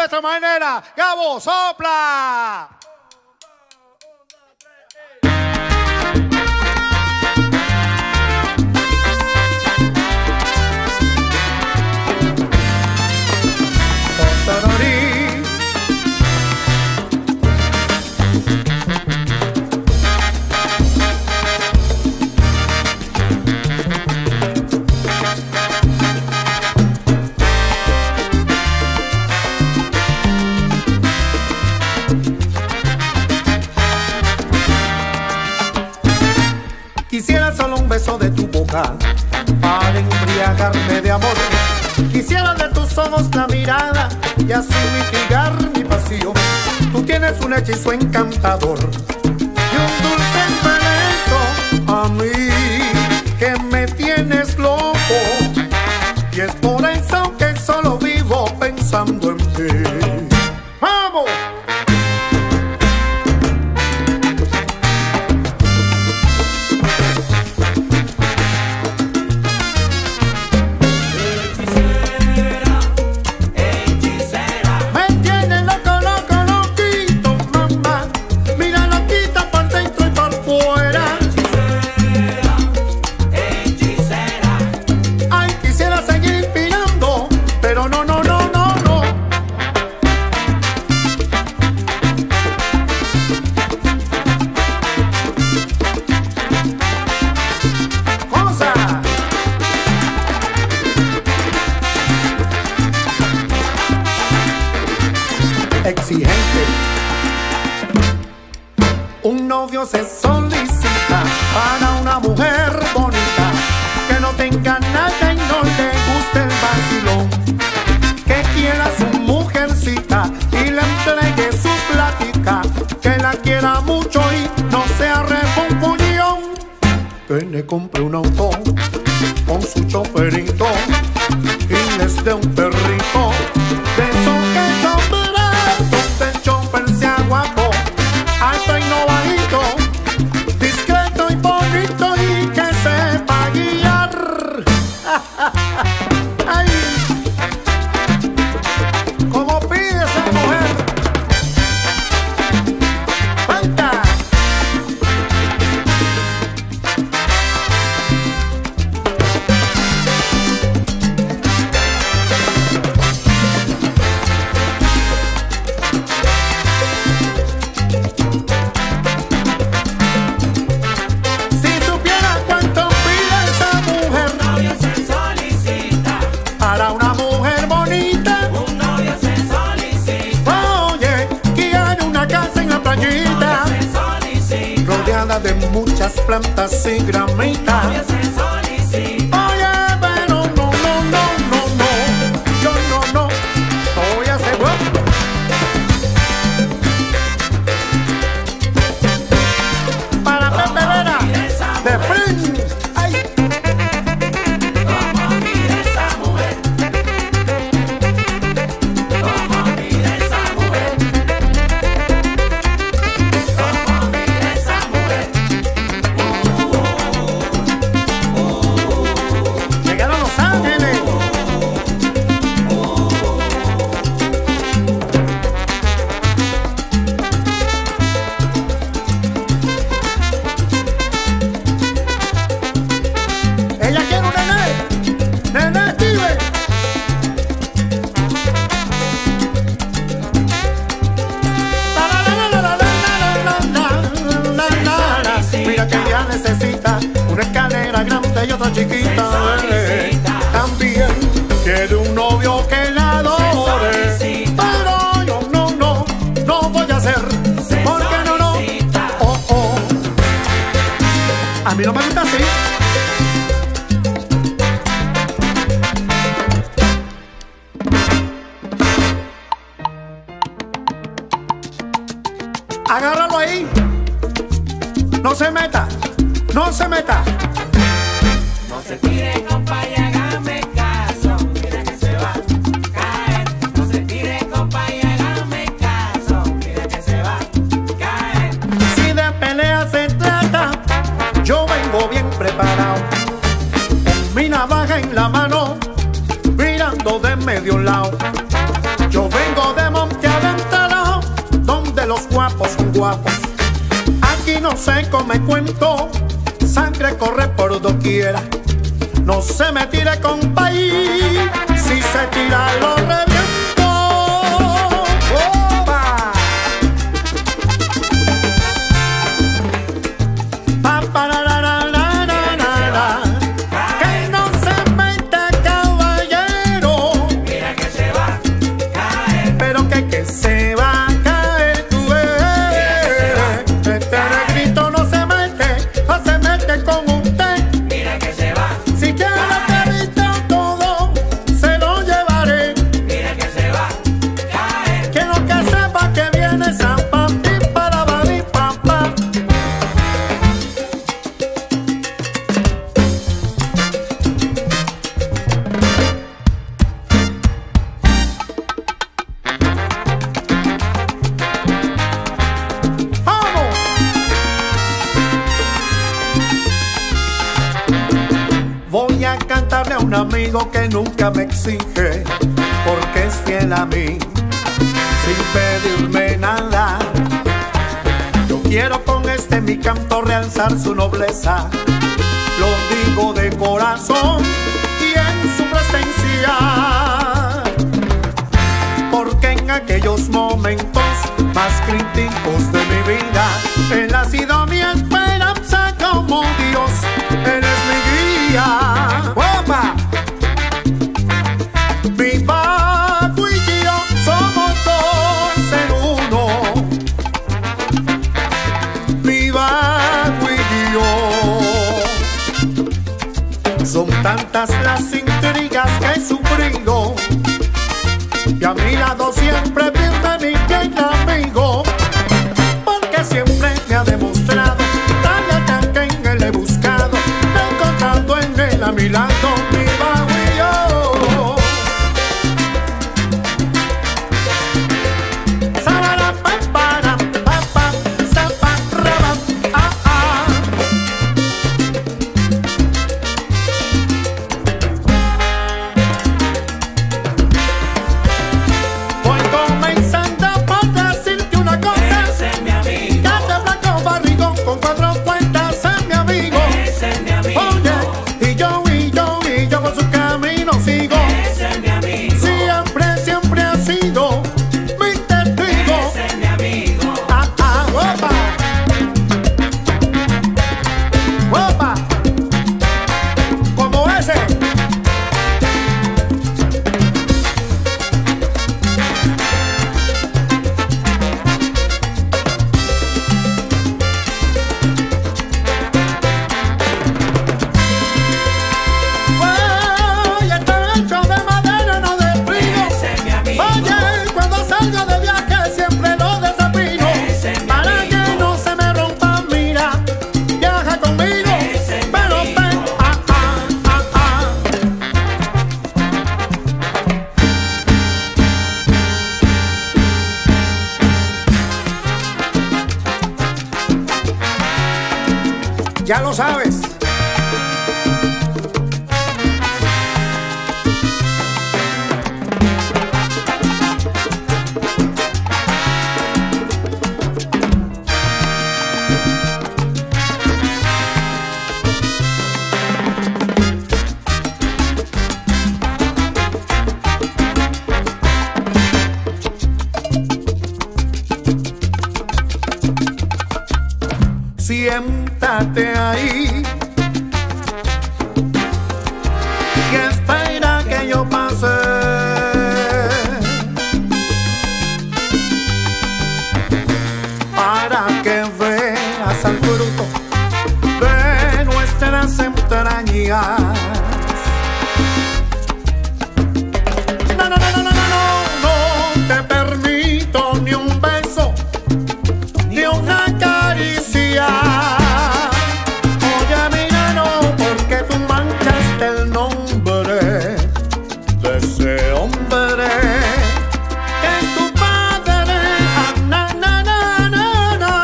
esta manera. Gabo, sopla. Quisiera solo un beso de tu boca para embriagarme de amor. Quisiera de tus ojos la mirada y así mitigar mi pasión. Tú tienes un hechizo encantador y un dulce embeleso a mí que me tienes loco. Y es por eso que solo vivo pensando en ti. ¡Vamos! Exigente. Un novio se solicita para una mujer bonita que no tenga nada y no le guste el vacilón, que quiera su mujercita y le entregue su plática, que la quiera mucho y no sea refunfuñón, que le compre un auto con su choferito y les dé un perrito de esos que choferan. El chopper sea guapo, alto y no bajito, discreto y bonito y que sepa guiar. Ay, como pide esa mujer. ¡Falta! Para una mujer bonita, un novio se solicita. Oye, quiere una casa en la playita, rodeada de muchas plantas y gramitas. Oye, pero no, yo no voy a hacer para Pepe Vera, de Prince. Necesita una escalera grande y otra chiquita. También quiere un novio que la adore, pero yo no voy a hacer, porque no, oh. A mí no me gusta así. Agárralo ahí. No se meta. No se tire, compa, y hágame caso. Mira que se va a caer. No se tire, compa, y hágame caso. Mira que se va a caer. Si de pelea se trata, yo vengo bien preparado, con mi navaja en la mano, mirando de medio lado. Yo vengo de los guapos son guapos. Aquí no se come cuento, sangre corre por doquiera. No se me tire, compay, si se tira lo reviento. ¡Opa! Pa, pa, la, la, la, la, la, la, la. Que no se mete, caballero. Mira que se va a caer. Pero que se va a caer, tú ves. Este negrito no se mete con usted. Mira que se va. Si quiere perito todo, se lo llevaré. Mira que se va a caer. Quiero que sepa que viene San Papi para Bali Papá. ¡Vamos! Voy a cantarle a un amigo que nunca me exige, porque es fiel a mí, sin pedirme nada. Yo quiero con este mi canto realzar su nobleza. Lo digo de corazón y en su presencia, porque en aquellos momentos más críticos de mi vida, él ha sido mi esperanza como Dios, él es mi guía. ¡Opa! Mi Paco y yo somos dos en uno. Mi Paco y yo. Son tantas las intrigas que he sufrido, y a mi lado siempre firme mi bien amigo, porque siempre me ha demostrado tal que en él he buscado, encontrando en él a mi lado mi Paco y yo. Sabara, pa, para, pa, pa, sa, pa, ra, ba, ah, ah. Voy comenzando por decirte una cosa. Ese es mi amigo. Cate blanco barrigón con 4 cuentas es mi amigo. Ese es mi amigo. Oye, y yo por su camino sigo. Ese es mi amigo. Siempre ha sido mi testigo. Ese es mi amigo. Ah, ah, opa. Opa. Como ese. Oye, está hecho de madera, no de frío. Ese es mi amigo. Oye, cuando salgo de viaje siempre lo desafino. Ese es mi Para amigo. que no se me rompa, mira, viaja conmigo. Ese es mi Pero amigo. ven, ah, ah, ah, ah. Ya lo sabes. Siéntate ahí y espera que yo pase. Para que veas al fruto de nuestras entrañas. No, no, no, no, no, no, no te permito ni un beso, ni una caricia. Oye, mira, no, porque tú manchaste el nombre de ese hombre que es tu padre. Ah, na, na, na, na, na.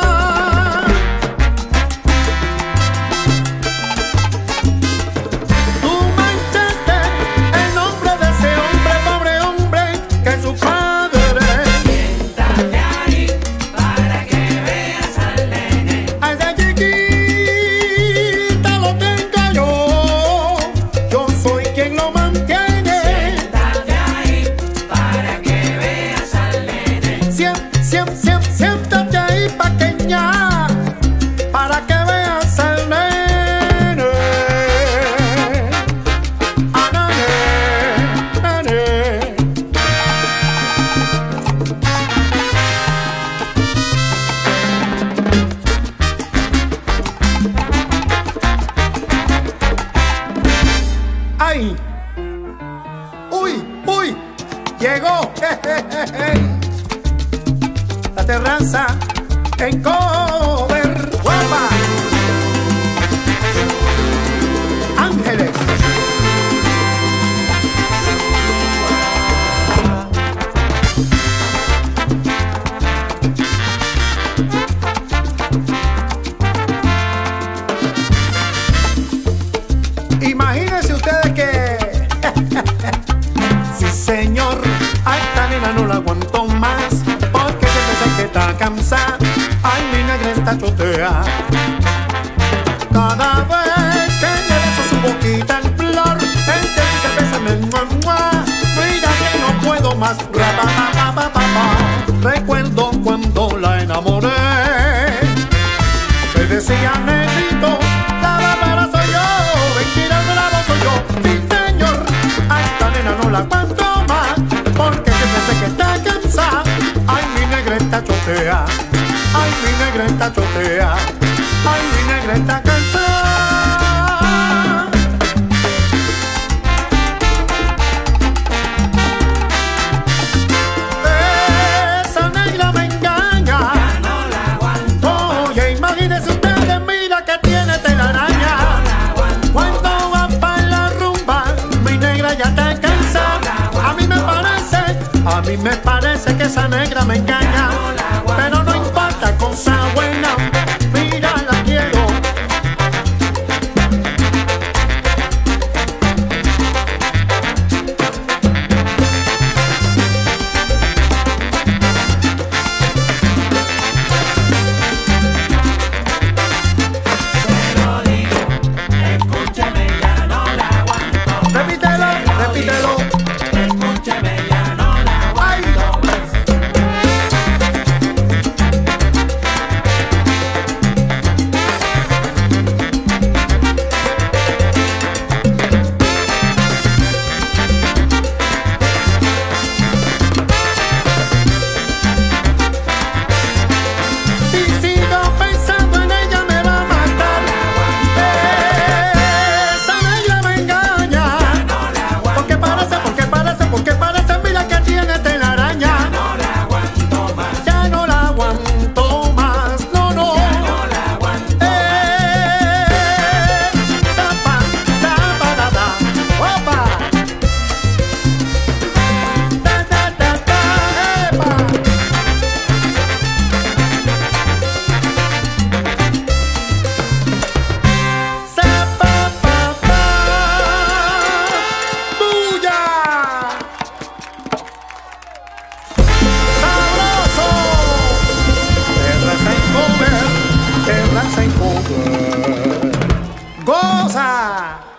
¡Ay! ¡Uy! ¡Uy! ¡Llegó! La terraza en cover. ¡Guapa! Ángeles. Imagínense ustedes que sí señor, a esta nena no la aguanto más, porque siempre sé que está cansada. Ay, mi negrita chotea. Cada vez que le beso su boquita en flor, él te dice bésame, mua. Mira que no puedo más. Recuerdo cuando la enamoré, me decía negrito, la bárbara soy yo, mentira no la voz soy yo. Sí señor, a esta nena no la aguanto más, porque siempre sé que está cansada. Ay, mi negrita chotea, ay, mi negrita chotea, ay, mi negrita cansada. Esa negra me engaña, Ya no la aguanto. oye, imagínense ustedes, mira que tiene telaraña. No la aguanto. Cuando va para la rumba, mi negra ya está cansada. A mí me parece que esa negra me engaña. Pero no importa, cosa buena, mira la quiero. Se lo digo, escúcheme, ya no la aguanto. Repítelo, repítelo. Escúcheme, ya no la aguanto más. Si sigo pensando en ella me va a matar. Esa negra me engaña. Porque parece, mira que tiene telaraña. No la aguanto más. Ya no la aguanto más, no, no. No la aguanto. Tapa, tapa, da, da, opa. Ta, ta, ta, ta, epa. Sa, pa, pa, pa. ¡Bulla! ¡Sabroso! Terraza en cover. ¡Goza!